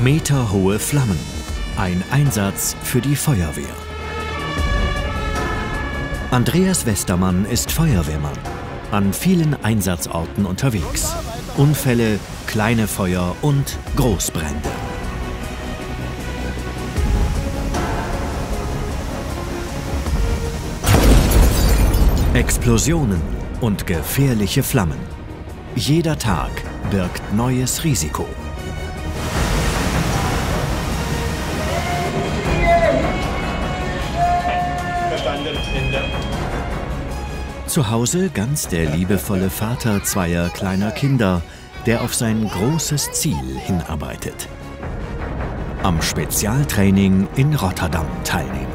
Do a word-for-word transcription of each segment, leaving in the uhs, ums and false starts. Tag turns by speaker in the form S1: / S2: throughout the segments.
S1: Meterhohe Flammen. Ein Einsatz für die Feuerwehr. Andreas Westermann ist Feuerwehrmann. An vielen Einsatzorten unterwegs. Unfälle, kleine Feuer und Großbrände. Explosionen und gefährliche Flammen. Jeder Tag birgt neues Risiko. Zu Hause ganz der liebevolle Vater zweier kleiner Kinder, der auf sein großes Ziel hinarbeitet. Am Spezialtraining in Rotterdam teilnehmen.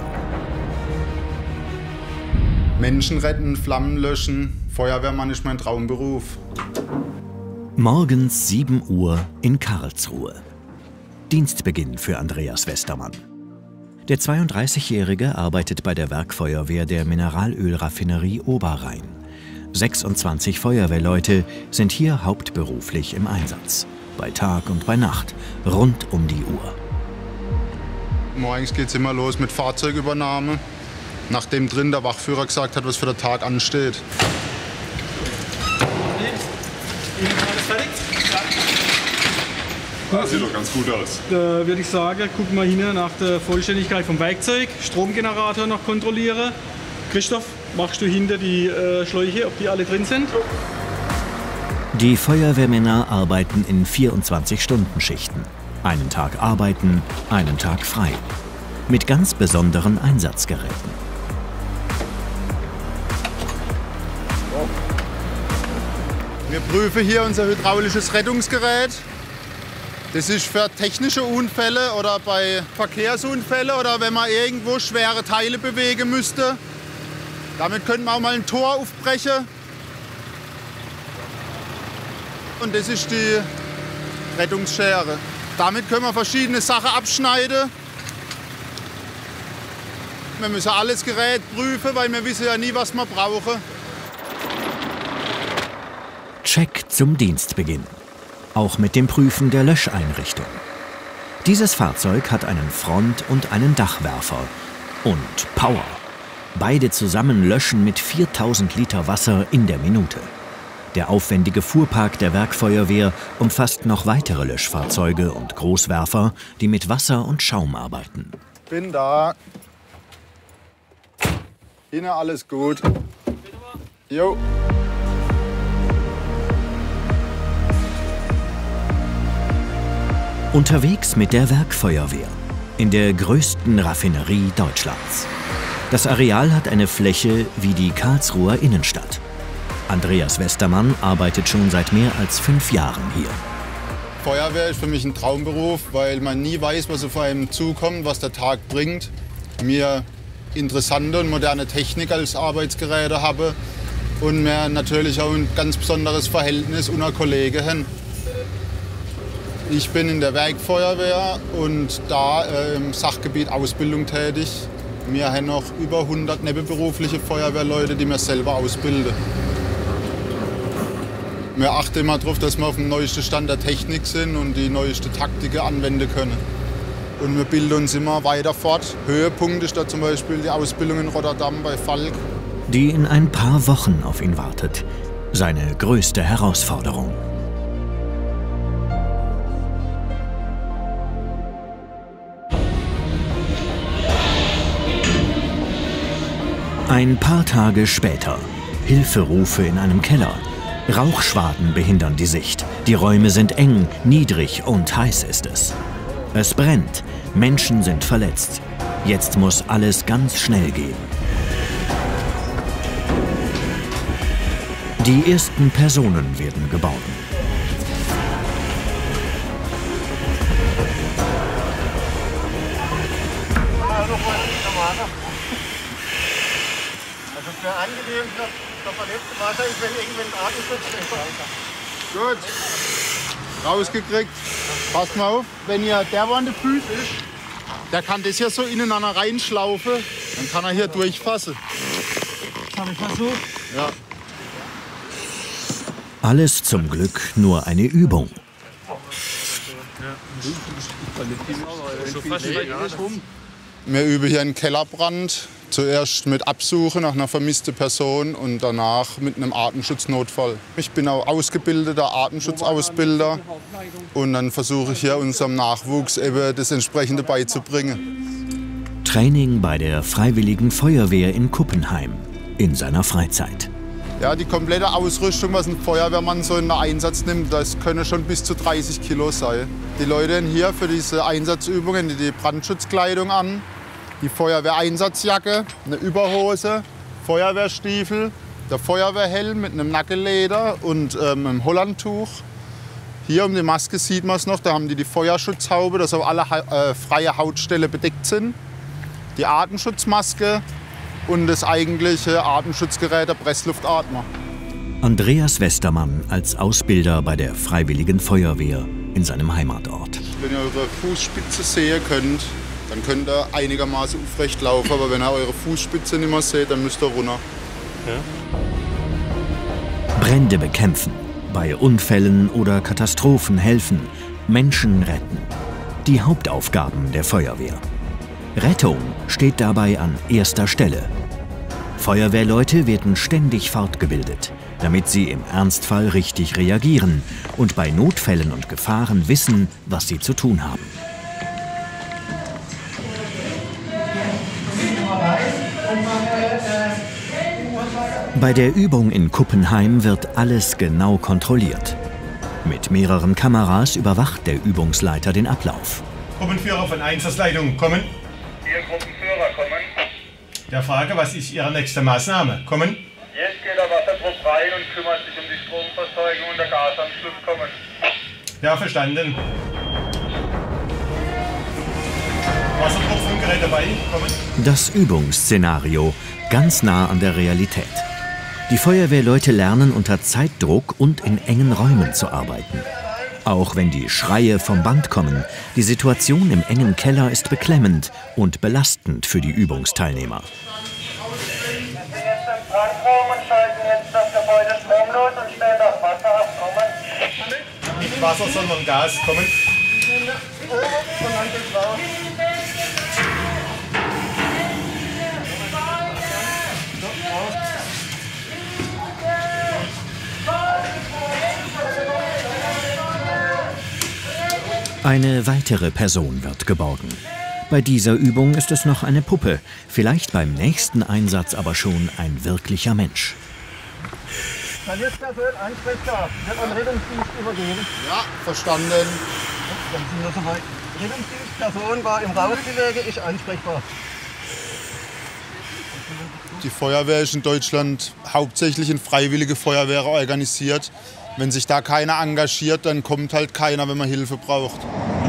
S2: Menschen retten, Flammen löschen. Feuerwehrmann ist mein Traumberuf.
S1: Morgens sieben Uhr in Karlsruhe. Dienstbeginn für Andreas Westermann. Der zweiunddreißigjährige arbeitet bei der Werkfeuerwehr der Mineralölraffinerie Oberrhein. sechsundzwanzig Feuerwehrleute sind hier hauptberuflich im Einsatz. Bei Tag und bei Nacht, rund um die Uhr.
S2: Morgens geht es immer los mit Fahrzeugübernahme, nachdem drin der Wachführer gesagt hat, was für der Tag ansteht.
S3: Das sieht doch ganz gut aus.
S4: Da würde ich sagen, gucken wir hin nach der Vollständigkeit vom Werkzeug. Stromgenerator noch kontrollieren. Christoph, machst du hinter die äh, Schläuche, ob die alle drin sind?
S1: Die Feuerwehrmänner arbeiten in vierundzwanzig-Stunden-Schichten. Einen Tag arbeiten, einen Tag frei. Mit ganz besonderen Einsatzgeräten.
S2: Wir prüfen hier unser hydraulisches Rettungsgerät. Das ist für technische Unfälle oder bei Verkehrsunfällen oder wenn man irgendwo schwere Teile bewegen müsste. Damit könnte man auch mal ein Tor aufbrechen. Und das ist die Rettungsschere. Damit können wir verschiedene Sachen abschneiden. Wir müssen alles Gerät prüfen, weil wir wissen ja nie, was wir brauchen.
S1: Check zum Dienstbeginn. Auch mit dem Prüfen der Löscheinrichtung. Dieses Fahrzeug hat einen Front- und einen Dachwerfer. Und Power. Beide zusammen löschen mit viertausend Liter Wasser in der Minute. Der aufwendige Fuhrpark der Werkfeuerwehr umfasst noch weitere Löschfahrzeuge und Großwerfer, die mit Wasser und Schaum arbeiten.
S2: Bin da. Innen alles gut. Jo.
S1: Unterwegs mit der Werkfeuerwehr in der größten Raffinerie Deutschlands. Das Areal hat eine Fläche wie die Karlsruher Innenstadt. Andreas Westermann arbeitet schon seit mehr als fünf Jahren hier.
S2: Feuerwehr ist für mich ein Traumberuf, weil man nie weiß, was auf einem zukommt, was der Tag bringt. Mir interessante und moderne Technik als Arbeitsgeräte habe und mir natürlich auch ein ganz besonderes Verhältnis unter Kollegen haben. Ich bin in der Werkfeuerwehr und da äh, im Sachgebiet Ausbildung tätig. Wir haben noch über hundert nebenberufliche Feuerwehrleute, die wir selber ausbilden. Wir achten immer darauf, dass wir auf dem neuesten Stand der Technik sind und die neuesten Taktiken anwenden können. Und wir bilden uns immer weiter fort. Höhepunkt ist da zum Beispiel die Ausbildung in Rotterdam bei Falk.
S1: Die in ein paar Wochen auf ihn wartet. Seine größte Herausforderung. Ein paar Tage später. Hilferufe in einem Keller. Rauchschwaden behindern die Sicht. Die Räume sind eng, niedrig und heiß ist es. Es brennt. Menschen sind verletzt. Jetzt muss alles ganz schnell gehen. Die ersten Personen werden geborgen.
S5: Also für angenehm, der verletzte Wasser ist, wenn irgendwann ein Atemschutz ist.
S2: Gut. Rausgekriegt. Passt mal auf, wenn hier der wo an den Füßen ist, der kann das hier so ineinander reinschlaufen, dann kann er hier durchfassen.
S5: Das habe ich versucht.
S2: Ja.
S1: Alles zum Glück nur eine Übung.
S2: Wir üben hier einen Kellerbrand. Zuerst mit Absuche nach einer vermissten Person und danach mit einem Artenschutznotfall. Ich bin auch ausgebildeter Artenschutzausbilder und dann versuche ich hier unserem Nachwuchs eben das Entsprechende beizubringen.
S1: Training bei der Freiwilligen Feuerwehr in Kuppenheim in seiner Freizeit.
S2: Ja, die komplette Ausrüstung, was ein Feuerwehrmann so in Einsatz nimmt, das können schon bis zu dreißig Kilo sein. Die Leute haben hier für diese Einsatzübungen die Brandschutzkleidung an, die Feuerwehreinsatzjacke, eine Überhose, Feuerwehrstiefel, der Feuerwehrhelm mit einem Nackelleder und ähm, einem Hollandtuch. Hier um die Maske sieht man es noch, da haben die die Feuerschutzhaube, dass auch alle äh, freie Hautstellen bedeckt sind. Die Artenschutzmaske und das eigentliche Artenschutzgerät, der Pressluftatmer.
S1: Andreas Westermann als Ausbilder bei der Freiwilligen Feuerwehr in seinem Heimatort.
S2: Wenn ihr eure Fußspitze sehen könnt, dann könnt ihr einigermaßen aufrecht laufen, aber wenn ihr eure Fußspitze nicht mehr seht, dann müsst ihr runter.
S1: Ja. Brände bekämpfen, bei Unfällen oder Katastrophen helfen, Menschen retten. Die Hauptaufgaben der Feuerwehr. Rettung steht dabei an erster Stelle. Feuerwehrleute werden ständig fortgebildet, damit sie im Ernstfall richtig reagieren und bei Notfällen und Gefahren wissen, was sie zu tun haben. Bei der Übung in Kuppenheim wird alles genau kontrolliert. Mit mehreren Kameras überwacht der Übungsleiter den Ablauf.
S3: Gruppenführer von Einsatzleitung kommen.
S5: Hier Gruppenführer kommen.
S3: Der Frage, was ist Ihre nächste Maßnahme? Kommen.
S5: Jetzt geht der Wassertrupp rein und kümmert sich um die Stromversorgung und der Gasanschluss. Kommen.
S3: Ja, verstanden. Wassertruppfunkgerät dabei. Kommen.
S1: Das Übungsszenario ganz nah an der Realität. Die Feuerwehrleute lernen unter Zeitdruck und in engen Räumen zu arbeiten. Auch wenn die Schreie vom Band kommen, die Situation im engen Keller ist beklemmend und belastend für die Übungsteilnehmer.
S5: Wir sind jetzt im Brandraum und schalten jetzt das Gebäude stromlos und stellen das Wasser ab. Kommen.
S3: Nicht Wasser, sondern Gas. Kommen.
S5: Und dann geht's raus.
S1: Eine weitere Person wird geborgen. Bei dieser Übung ist es noch eine Puppe, vielleicht beim nächsten Einsatz aber schon ein wirklicher Mensch.
S5: Verletzter ansprechbar, wird an Rettungsdienst übergeben.
S2: Ja, verstanden.
S5: Dann sind wir soweit. Rettungsdienstperson war im Rausgelege, ich ansprechbar.
S2: Die Feuerwehr ist in Deutschland hauptsächlich in freiwillige Feuerwehr organisiert. Wenn sich da keiner engagiert, dann kommt halt keiner, wenn man Hilfe braucht.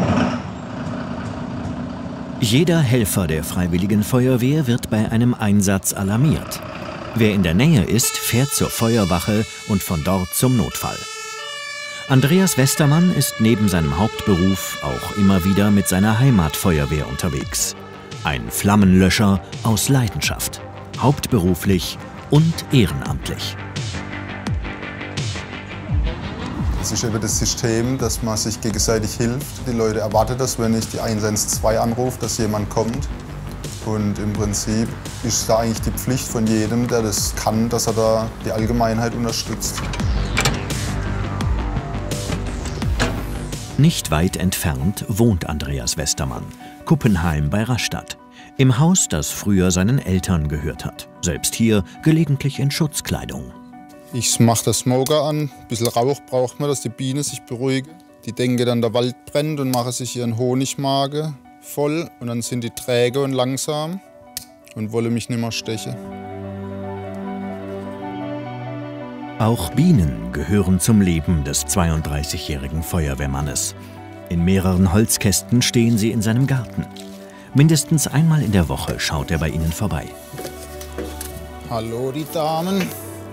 S1: Jeder Helfer der Freiwilligen Feuerwehr wird bei einem Einsatz alarmiert. Wer in der Nähe ist, fährt zur Feuerwache und von dort zum Notfall. Andreas Westermann ist neben seinem Hauptberuf auch immer wieder mit seiner Heimatfeuerwehr unterwegs. Ein Flammenlöscher aus Leidenschaft, hauptberuflich und ehrenamtlich.
S2: Es ist eben das System, dass man sich gegenseitig hilft. Die Leute erwarten das, wenn ich die eins eins zwei anrufe, dass jemand kommt. Und im Prinzip ist da eigentlich die Pflicht von jedem, der das kann, dass er da die Allgemeinheit unterstützt.
S1: Nicht weit entfernt wohnt Andreas Westermann, Kuppenheim bei Rastatt. Im Haus, das früher seinen Eltern gehört hat. Selbst hier gelegentlich in Schutzkleidung.
S2: Ich mache das Smoker an, ein bisschen Rauch braucht man, dass die Bienen sich beruhigen. Die denken dann, der Wald brennt und machen sich ihren Honigmagen voll. Und dann sind die träge und langsam und wollen mich nicht mehr stechen.
S1: Auch Bienen gehören zum Leben des zweiunddreißigjährigen Feuerwehrmannes. In mehreren Holzkästen stehen sie in seinem Garten. Mindestens einmal in der Woche schaut er bei ihnen vorbei.
S2: Hallo, die Damen.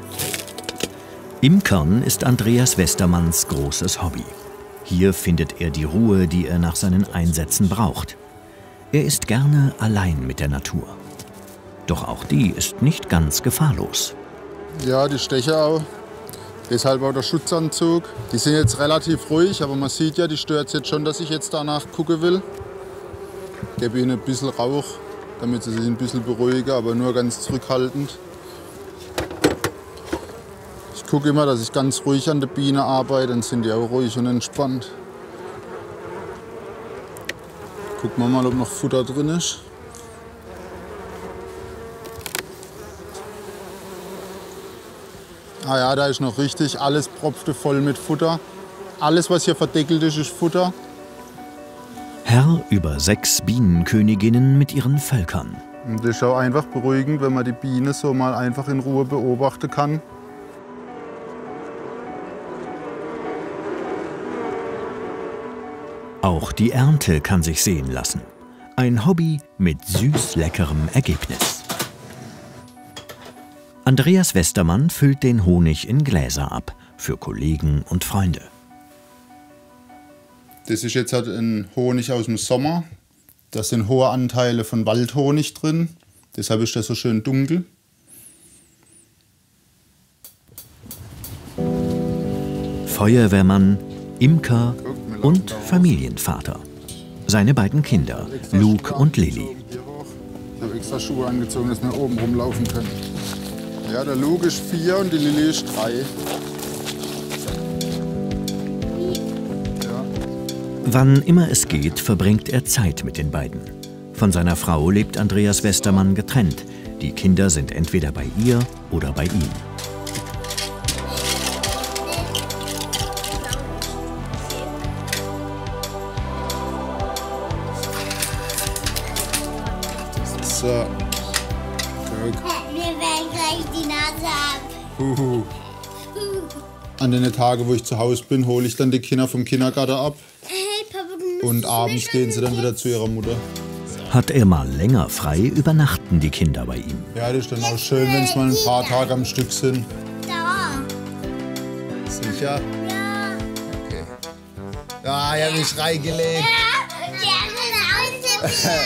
S1: Imkern ist Andreas Westermanns großes Hobby. Hier findet er die Ruhe, die er nach seinen Einsätzen braucht. Er ist gerne allein mit der Natur. Doch auch die ist nicht ganz gefahrlos.
S2: Ja, die Stecher auch. Deshalb auch der Schutzanzug. Die sind jetzt relativ ruhig, aber man sieht ja, die stört es jetzt schon, dass ich jetzt danach gucken will. Ich gebe ihnen ein bisschen Rauch, damit sie sich ein bisschen beruhigen, aber nur ganz zurückhaltend. Ich gucke immer, dass ich ganz ruhig an der Biene arbeite, dann sind die auch ruhig und entspannt. Gucken wir mal, ob noch Futter drin ist. Ah ja, da ist noch richtig, alles propfte voll mit Futter. Alles, was hier verdeckelt ist, ist Futter.
S1: Herr über sechs Bienenköniginnen mit ihren Völkern.
S2: Und das ist auch einfach beruhigend, wenn man die Biene so mal einfach in Ruhe beobachten kann.
S1: Auch die Ernte kann sich sehen lassen. Ein Hobby mit süß-leckerem Ergebnis. Andreas Westermann füllt den Honig in Gläser ab, für Kollegen und Freunde.
S2: Das ist jetzt halt ein Honig aus dem Sommer. Da sind hohe Anteile von Waldhonig drin. Deshalb ist das so schön dunkel.
S1: Feuerwehrmann, Imker und Familienvater. Seine beiden Kinder, Luke und Lilly.
S2: Ich habe extra Schuhe angezogen, dass wir oben rumlaufen können. Ja, der Luke ist vier und die Lilly ist drei. Ja.
S1: Wann immer es geht, verbringt er Zeit mit den beiden. Von seiner Frau lebt Andreas Westermann getrennt. Die Kinder sind entweder bei ihr oder bei ihm.
S2: So.
S6: Wir werden gleich die Nase ab.
S2: Huhu. An den Tagen, wo ich zu Hause bin, hole ich dann die Kinder vom Kindergarten ab.
S6: Hey, Papa, du
S2: Und abends gehen sie dann wieder zu ihrer Mutter.
S1: Hat er mal länger frei, übernachten die Kinder bei ihm.
S2: Ja, das ist dann auch schön, wenn es mal ein paar Tage am Stück sind.
S6: Da.
S2: Sicher?
S6: Ja.
S2: Okay. Ah, ich habe mich reingelegt.
S6: Ja, der ist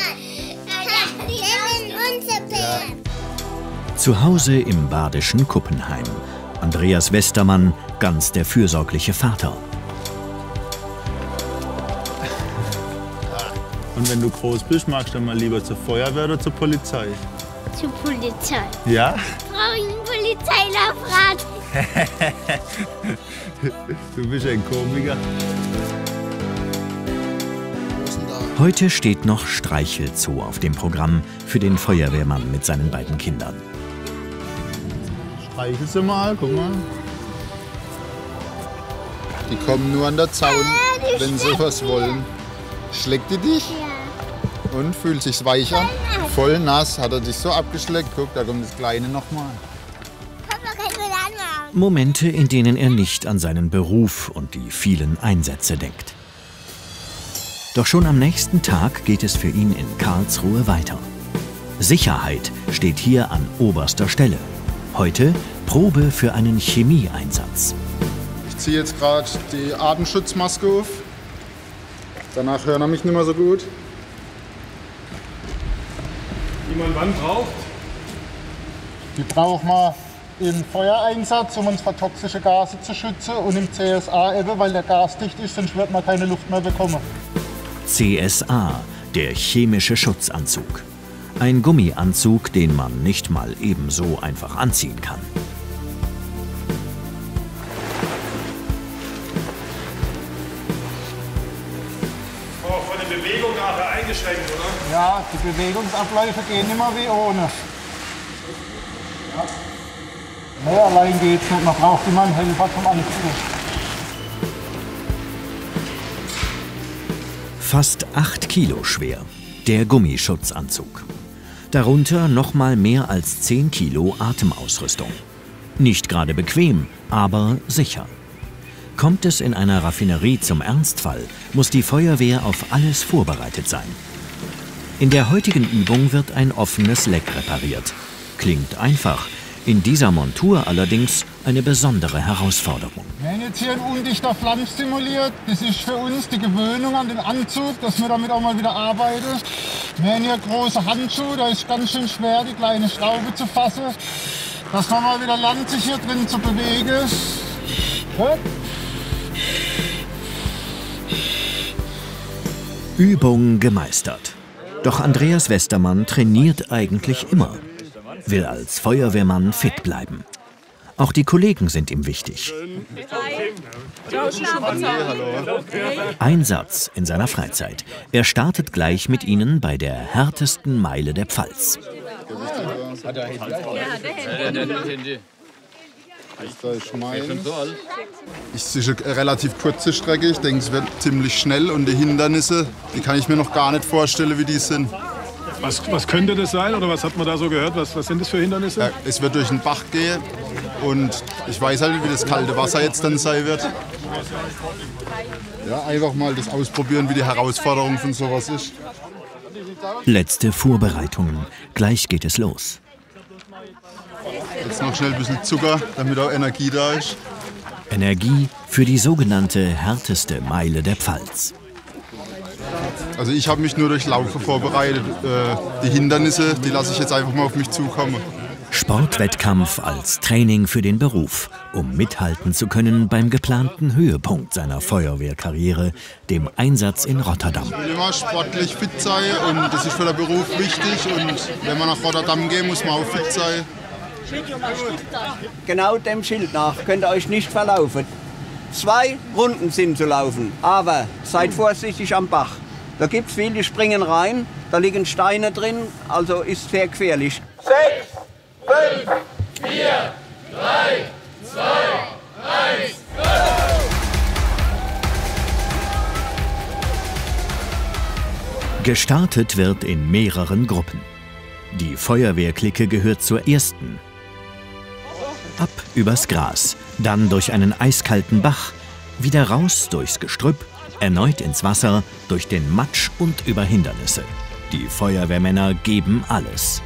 S6: unser Bär.
S1: Zu Hause im badischen Kuppenheim. Andreas Westermann, ganz der fürsorgliche Vater.
S7: Und wenn du groß bist, magst du dann mal lieber zur Feuerwehr oder zur Polizei?
S6: Zur Polizei.
S7: Ja?
S6: Brauche ich ein Polizeilaufrad?
S7: Du bist ein Komiker.
S1: Heute steht noch Streichelzoo auf dem Programm für den Feuerwehrmann mit seinen beiden Kindern.
S2: Streichel sie mal, guck mal. Die kommen nur an der Zaun,
S6: Ah, die
S2: wenn sie
S6: schleckt
S2: was
S6: mir.
S2: wollen. Schleckt die dich?
S6: Ja.
S2: Und fühlt sich weich an? Voll nass, hat er dich so abgeschleckt. Guck, da kommt das Kleine nochmal.
S6: Papa, kannst du das anmachen?
S1: Momente, in denen er nicht an seinen Beruf und die vielen Einsätze denkt. Doch schon am nächsten Tag geht es für ihn in Karlsruhe weiter. Sicherheit steht hier an oberster Stelle. Heute Probe für einen Chemieeinsatz.
S2: Ich ziehe jetzt gerade die Atemschutzmaske auf. Danach hören wir mich nicht mehr so gut.
S4: Die man wann braucht.
S2: Die brauchen wir im Feuereinsatz, um uns vor toxischen Gase zu schützen, und im C S A eben, weil der gasdicht ist, sonst wird man keine Luft mehr bekommen.
S1: C S A, der chemische Schutzanzug. Ein Gummianzug, den man nicht mal ebenso einfach anziehen kann.
S3: Oh, von der Bewegung nachher eingeschränkt, oder?
S2: Ja, die Bewegungsabläufe gehen immer wie ohne. Nee, allein geht's nicht, man braucht immer einen Helfer zum Anziehen.
S1: Fast acht Kilo schwer, der Gummischutzanzug. Darunter noch mal mehr als zehn Kilo Atemausrüstung. Nicht gerade bequem, aber sicher. Kommt es in einer Raffinerie zum Ernstfall, muss die Feuerwehr auf alles vorbereitet sein. In der heutigen Übung wird ein offenes Leck repariert. Klingt einfach, in dieser Montur allerdings eine besondere Herausforderung.
S2: Wir haben jetzt hier einen undichter Flansch simuliert. Das ist für uns die Gewöhnung an den Anzug, dass wir damit auch mal wieder arbeiten. Wir haben hier große Handschuhe, da ist ganz schön schwer, die kleine Schraube zu fassen. Dass man mal wieder lernt, sich hier drin zu bewegen.
S1: Übung gemeistert. Doch Andreas Westermann trainiert eigentlich immer, will als Feuerwehrmann fit bleiben. Auch die Kollegen sind ihm wichtig. Einsatz in seiner Freizeit. Er startet gleich mit ihnen bei der härtesten Meile der Pfalz.
S2: Es ist eine relativ kurze Strecke, ich denke, es wird ziemlich schnell und die Hindernisse, die kann ich mir noch gar nicht vorstellen, wie die sind.
S8: Was, was könnte das sein oder was hat man da so gehört? Was, was sind das für Hindernisse?
S2: Ja, es wird durch den Bach gehen und ich weiß halt, wie das kalte Wasser jetzt dann sein wird. Ja, einfach mal das ausprobieren, wie die Herausforderung von sowas ist.
S1: Letzte Vorbereitungen, gleich geht es los.
S2: Jetzt noch schnell ein bisschen Zucker, damit auch Energie da ist.
S1: Energie für die sogenannte härteste Meile der Pfalz.
S2: Also ich habe mich nur durch Laufen vorbereitet. Die Hindernisse, die lasse ich jetzt einfach mal auf mich zukommen.
S1: Sportwettkampf als Training für den Beruf, um mithalten zu können beim geplanten Höhepunkt seiner Feuerwehrkarriere, dem Einsatz in Rotterdam.
S2: Ich will immer sportlich fit sein und das ist für den Beruf wichtig. Und wenn man nach Rotterdam geht, muss man auch fit sein.
S9: Genau dem Schild nach könnt ihr euch nicht verlaufen. Zwei Runden sind zu laufen, aber seid vorsichtig am Bach. Da gibt es viele, die springen rein, da liegen Steine drin, also ist sehr gefährlich.
S5: Sechs, fünf, vier, drei, zwei, eins, go!
S1: Gestartet wird in mehreren Gruppen. Die Feuerwehrklicke gehört zur ersten. Ab übers Gras, dann durch einen eiskalten Bach, wieder raus durchs Gestrüpp, erneut ins Wasser, durch den Matsch und über Hindernisse. Die Feuerwehrmänner geben alles.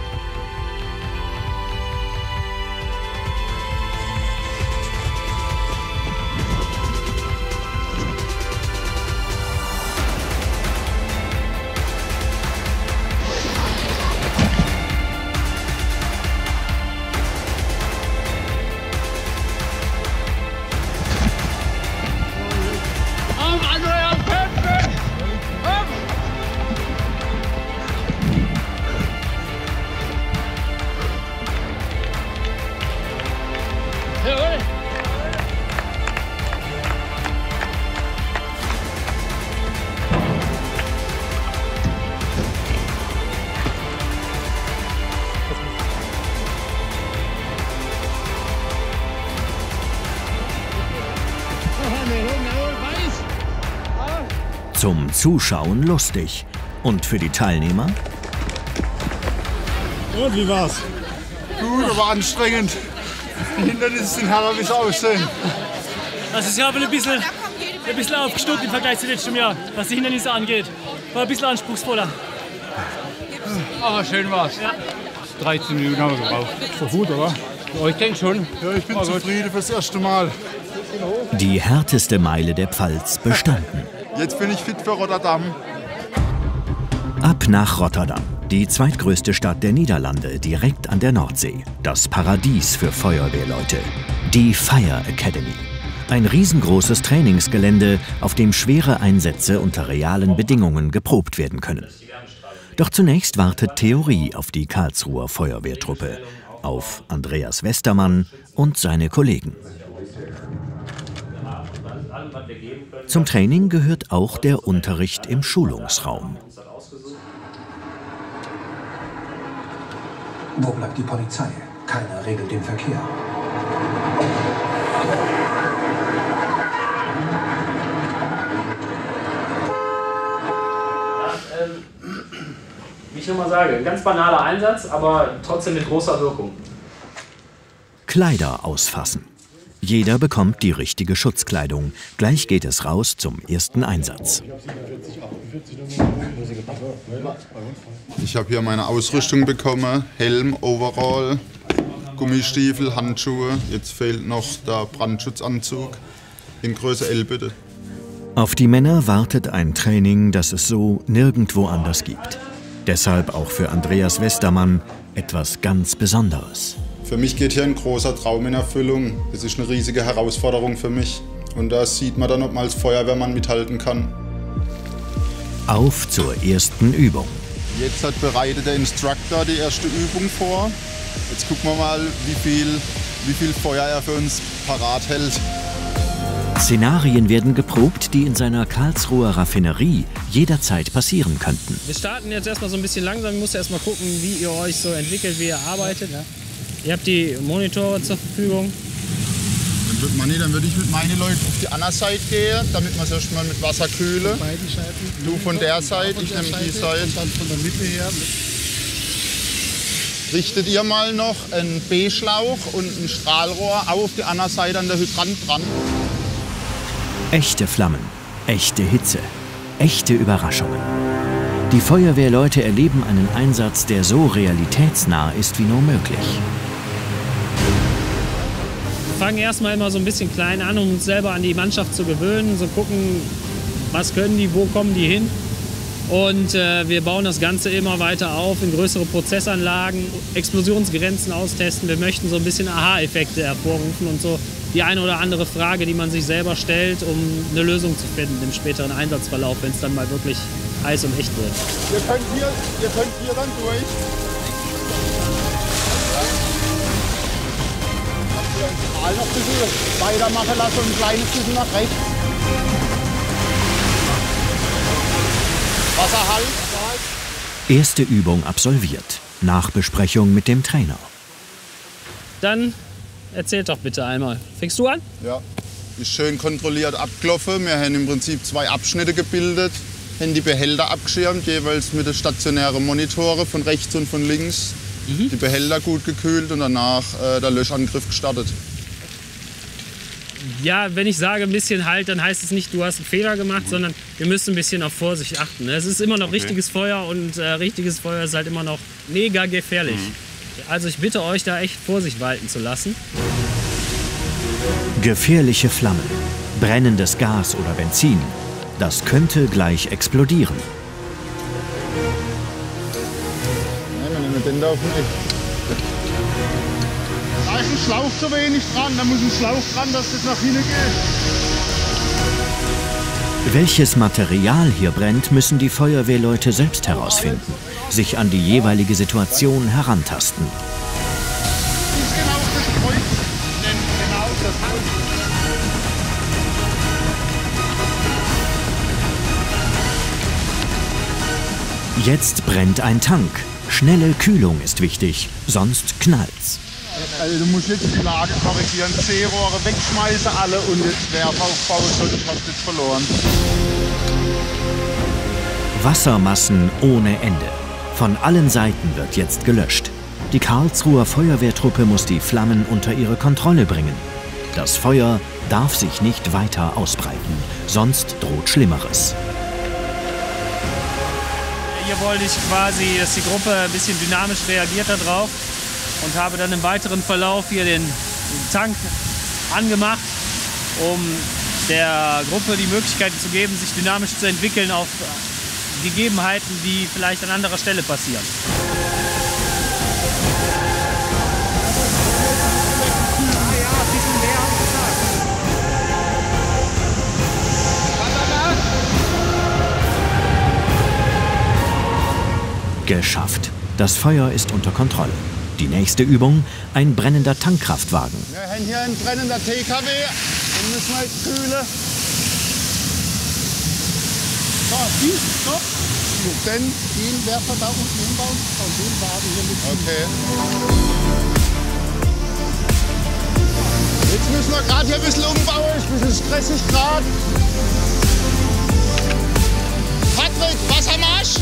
S1: Zum Zuschauen lustig. Und für die Teilnehmer?
S8: Und wie war's?
S2: Gut, aber anstrengend. Die Hindernisse sind herrlich, wie sie aussehen.
S10: Also ich habe ein bisschen, ein bisschen aufgestockt im Vergleich zu letztem Jahr, was die Hindernisse angeht. War ein bisschen anspruchsvoller.
S11: Aber schön war's. Ja. dreizehn Minuten haben wir gebraucht.
S8: So gut, oder?
S11: Ja, ich denke schon.
S2: Ja, ich bin oh, zufrieden fürs erste Mal.
S1: Die härteste Meile der Pfalz bestanden.
S2: Jetzt bin ich fit für Rotterdam.
S1: Ab nach Rotterdam, die zweitgrößte Stadt der Niederlande, direkt an der Nordsee. Das Paradies für Feuerwehrleute. Die Fire Academy. Ein riesengroßes Trainingsgelände, auf dem schwere Einsätze unter realen Bedingungen geprobt werden können. Doch zunächst wartet Theorie auf die Karlsruher Feuerwehrtruppe. Auf Andreas Westermann und seine Kollegen. Zum Training gehört auch der Unterricht im Schulungsraum.
S12: Wo bleibt die Polizei? Keiner regelt den Verkehr.
S13: Ja, ähm, wie ich nochmal sage, ein ganz banaler Einsatz, aber trotzdem mit großer Wirkung.
S1: Kleider ausfassen. Jeder bekommt die richtige Schutzkleidung. Gleich geht es raus zum ersten Einsatz.
S2: Ich habe hier meine Ausrüstung bekommen. Helm, Overall, Gummistiefel, Handschuhe. Jetzt fehlt noch der Brandschutzanzug. In Größe L bitte.
S1: Auf die Männer wartet ein Training, das es so nirgendwo anders gibt. Deshalb auch für Andreas Westermann etwas ganz Besonderes.
S2: Für mich geht hier ein großer Traum in Erfüllung. Das ist eine riesige Herausforderung für mich. Und da sieht man dann, ob man als Feuerwehrmann mithalten kann.
S1: Auf zur ersten Übung.
S2: Jetzt hat bereitet der Instructor die erste Übung vor. Jetzt gucken wir mal, wie viel, wie viel Feuer er für uns parat hält.
S1: Szenarien werden geprobt, die in seiner Karlsruher Raffinerie jederzeit passieren könnten.
S13: Wir starten jetzt erstmal so ein bisschen langsam. Ich muss erstmal gucken, wie ihr euch so entwickelt, wie ihr arbeitet. Ja. Ihr habt die Monitore zur Verfügung.
S2: Dann würde man nicht, dann würde ich mit meinen Leuten auf die andere Seite gehen, damit man es erstmal mit Wasser kühle.
S14: Beide Seiten.
S2: Du von der Seite, ich nehme die Seite.
S14: Und dann von der Mitte her.
S2: Richtet ihr mal noch einen B-Schlauch und ein Strahlrohr auf die andere Seite an der Hydrant dran.
S1: Echte Flammen, echte Hitze, echte Überraschungen. Die Feuerwehrleute erleben einen Einsatz, der so realitätsnah ist wie nur möglich.
S13: Wir fangen erstmal immer so ein bisschen klein an, um uns selber an die Mannschaft zu gewöhnen, so gucken, was können die, wo kommen die hin. Und äh, wir bauen das Ganze immer weiter auf in größere Prozessanlagen, Explosionsgrenzen austesten. Wir möchten so ein bisschen Aha-Effekte hervorrufen und so die eine oder andere Frage, die man sich selber stellt, um eine Lösung zu finden im späteren Einsatzverlauf, wenn es dann mal wirklich heiß und echt wird.
S2: Ihr könnt hier, ihr könnt hier dann durch. Mal noch ein bisschen weitermachen lassen und ein kleines bisschen nach rechts. Wasserhalt.
S1: Erste Übung absolviert. Nachbesprechung mit dem Trainer.
S13: Dann erzählt doch bitte einmal. Fängst du an?
S2: Ja, ist schön kontrolliert abgelaufen. Wir haben im Prinzip zwei Abschnitte gebildet, haben die Behälter abgeschirmt, jeweils mit den stationären Monitore von rechts und von links. Mhm. Die Behälter gut gekühlt und danach äh, der Löschangriff gestartet.
S13: Ja, wenn ich sage ein bisschen halt, dann heißt es nicht, du hast einen Fehler gemacht, sondern wir müssen ein bisschen auf Vorsicht achten. Es ist immer noch okay. richtiges Feuer und äh, richtiges Feuer ist halt immer noch mega gefährlich. Mhm. Also ich bitte euch, da echt Vorsicht walten zu lassen.
S1: Gefährliche Flammen, brennendes Gas oder Benzin, das könnte gleich explodieren.
S2: Nein, wir nehmen den da auf den Eck. Da ist ein Schlauch zu wenig dran, da muss ein Schlauch dran, dass das nach hinten geht.
S1: Welches Material hier brennt, müssen die Feuerwehrleute selbst herausfinden, sich an die jeweilige Situation herantasten.
S2: Das ist genau das Kreuz. Genau das Kreuz.
S1: Jetzt brennt ein Tank. Schnelle Kühlung ist wichtig, sonst knallt's.
S2: Also du musst jetzt die Lage korrigieren, C-Rohre wegschmeißen alle und jetzt Werfer aufbauen, sonst hast du jetzt verloren.
S1: Wassermassen ohne Ende. Von allen Seiten wird jetzt gelöscht. Die Karlsruher Feuerwehrtruppe muss die Flammen unter ihre Kontrolle bringen. Das Feuer darf sich nicht weiter ausbreiten, sonst droht Schlimmeres.
S13: Hier wollte ich quasi, dass die Gruppe ein bisschen dynamisch reagiert darauf und habe dann im weiteren Verlauf hier den, den Tank angemacht, um der Gruppe die Möglichkeit zu geben, sich dynamisch zu entwickeln auf Gegebenheiten, die vielleicht an anderer Stelle passieren.
S1: Geschafft. Das Feuer ist unter Kontrolle. Die nächste Übung, ein brennender Tankkraftwagen.
S2: Wir haben hier einen brennender T K W, den müssen wir jetzt kühlen. So, die, stopp. Den, den Werfer da unten hinbauen und den Wagen hier mit. Okay. Jetzt müssen wir gerade hier ein bisschen umbauen, ist ein bisschen stressig gerade. Patrick, Wassermarsch!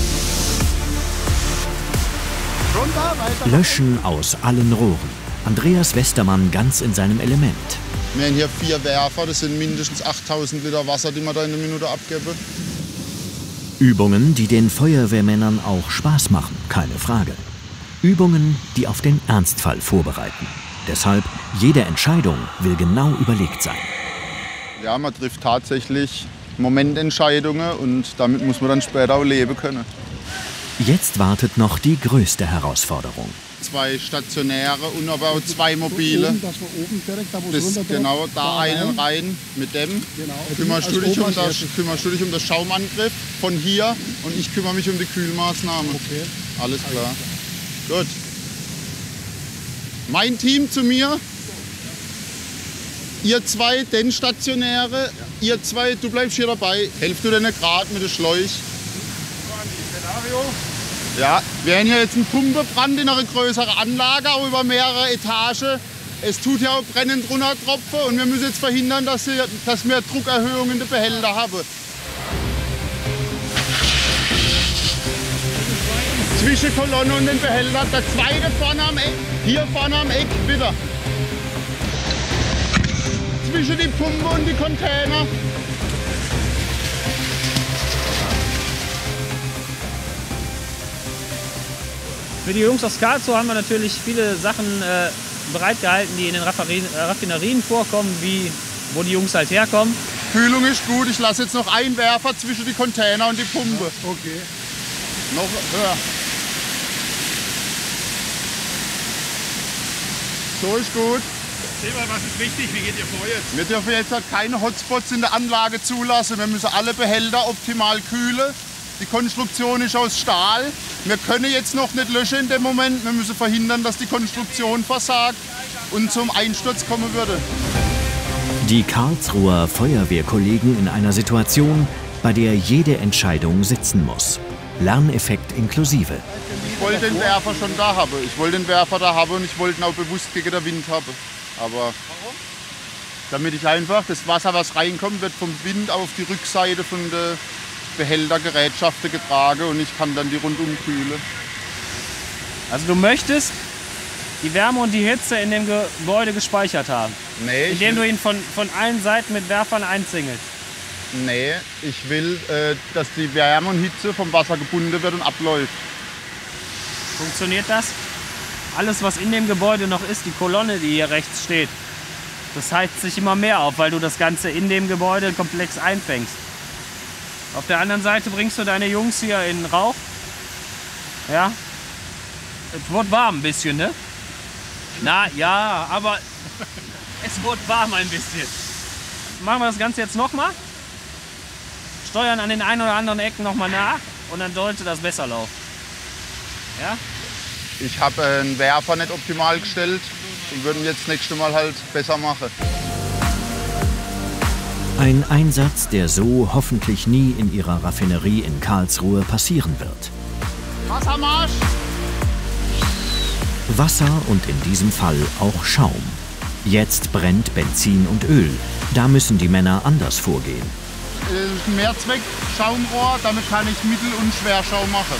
S1: Löschen aus allen Rohren. Andreas Westermann ganz in seinem Element.
S2: Wir haben hier vier Werfer, das sind mindestens achttausend Liter Wasser, die wir da in der Minute abgeben.
S1: Übungen, die den Feuerwehrmännern auch Spaß machen, keine Frage. Übungen, die auf den Ernstfall vorbereiten. Deshalb, jede Entscheidung will genau überlegt sein.
S2: Ja, man trifft tatsächlich Momententscheidungen und damit muss man dann später auch leben können.
S1: Jetzt wartet noch die größte Herausforderung.
S2: Zwei stationäre und aber auch zwei mobile.
S8: Oben, dass wir oben direkt da, wo es
S2: Das,
S8: runter
S2: genau, da, da einen rein. rein mit dem. Genau. Kümmerst, du dich um das, kümmerst du dich um das Schaumangriff von hier und ich kümmere mich um die Kühlmaßnahme. Okay. Alles klar. Gut. Mein Team zu mir. Ihr zwei, den Stationäre. Ja. Ihr zwei, du bleibst hier dabei. Helft du denn gerade mit dem Schläuch? Ja, wir haben hier jetzt einen Pumpebrand in einer größeren Anlage, auch über mehrere Etagen. Es tut ja auch brennend runtertropfen und wir müssen jetzt verhindern, dass, sie, dass wir Druckerhöhungen in den Behälter haben. Zwischen Kolonne und den Behälter, der zweite vorne am Eck, hier vorne am Eck, bitte. Zwischen die Pumpe und die Container.
S13: Für die Jungs aus Karlsruhe haben wir natürlich viele Sachen äh, bereitgehalten, die in den Raffinerien vorkommen, wie wo die Jungs halt herkommen.
S2: Kühlung ist gut, ich lasse jetzt noch einen Werfer zwischen die Container und die Pumpe. Ja, okay. Noch höher. So ist gut.
S8: Erzähl mal, was ist wichtig? Wie geht ihr vor jetzt?
S2: Wir dürfen jetzt keine Hotspots in der Anlage zulassen. Wir müssen alle Behälter optimal kühlen. Die Konstruktion ist aus Stahl. Wir können jetzt noch nicht löschen in dem Moment. Wir müssen verhindern, dass die Konstruktion versagt und zum Einsturz kommen würde.
S1: Die Karlsruher Feuerwehrkollegen in einer Situation, bei der jede Entscheidung sitzen muss. Lerneffekt inklusive.
S2: Ich wollte den Werfer schon da haben. Ich wollte den Werfer da haben und ich wollte ihn auch bewusst gegen den Wind haben. Aber damit ich einfach das Wasser, was reinkommt, wird vom Wind auf die Rückseite von der Behälter, Gerätschaften getragen und ich kann dann die rundum kühlen.
S13: Also du möchtest die Wärme und die Hitze in dem Gebäude gespeichert haben?
S2: Nee.
S13: Indem du ihn von, von allen Seiten mit Werfern einzingelst?
S2: Nee, ich will, äh, dass die Wärme und Hitze vom Wasser gebunden wird und abläuft.
S13: Funktioniert das? Alles, was in dem Gebäude noch ist, die Kolonne, die hier rechts steht, das heizt sich immer mehr auf, weil du das Ganze in dem Gebäudekomplex einfängst. Auf der anderen Seite bringst du deine Jungs hier in Rauch. Ja. Es wird warm ein bisschen, ne? Na ja, aber es wird warm ein bisschen. Machen wir das Ganze jetzt nochmal. Steuern an den einen oder anderen Ecken nochmal nach und dann sollte das besser laufen. Ja?
S2: Ich habe einen Werfer nicht optimal gestellt und würden jetzt das nächste Mal halt besser machen.
S1: Ein Einsatz, der so hoffentlich nie in ihrer Raffinerie in Karlsruhe passieren wird.
S2: Wassermarsch!
S1: Wasser und in diesem Fall auch Schaum. Jetzt brennt Benzin und Öl. Da müssen die Männer anders vorgehen.
S2: Ein Mehrzweck-Schaumrohr, damit kann ich Mittel- und Schwerschaum machen.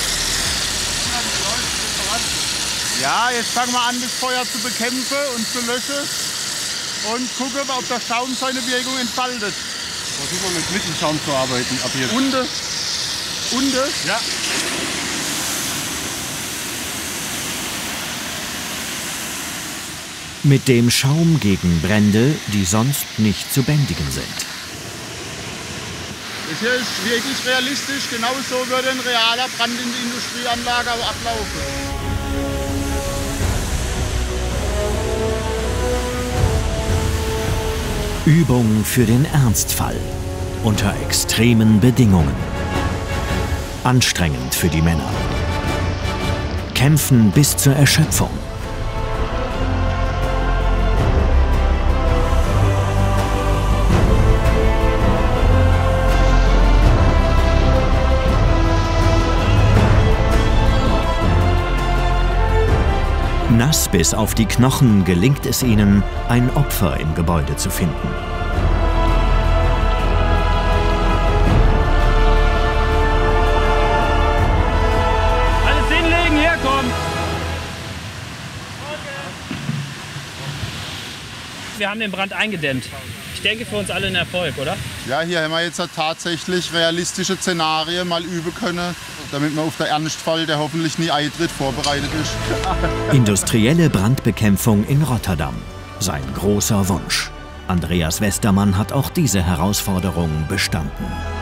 S2: Ja, jetzt fangen wir an, das Feuer zu bekämpfen und zu löschen. Und gucken, ob der Schaum seine Wirkung entfaltet.
S8: Versuchen wir mit Mittelschaum zu arbeiten ab hier.
S2: Unte. Unte?
S8: Ja.
S1: Mit dem Schaum gegen Brände, die sonst nicht zu bändigen sind.
S2: Das hier ist wirklich realistisch. Genauso würde ein realer Brand in die Industrieanlage auch ablaufen.
S1: Übung für den Ernstfall. Unter extremen Bedingungen. Anstrengend für die Männer. Kämpfen bis zur Erschöpfung. Nass bis auf die Knochen gelingt es ihnen, ein Opfer im Gebäude zu finden.
S13: Alles hinlegen, herkommen! Wir haben den Brand eingedämmt. Ich denke, für uns alle ein Erfolg, oder?
S2: Ja, hier haben wir jetzt tatsächlich realistische Szenarien mal üben können, damit man auf den Ernstfall, der hoffentlich nie eintritt, vorbereitet ist.
S1: Industrielle Brandbekämpfung in Rotterdam. Sein großer Wunsch. Andreas Westermann hat auch diese Herausforderung bestanden.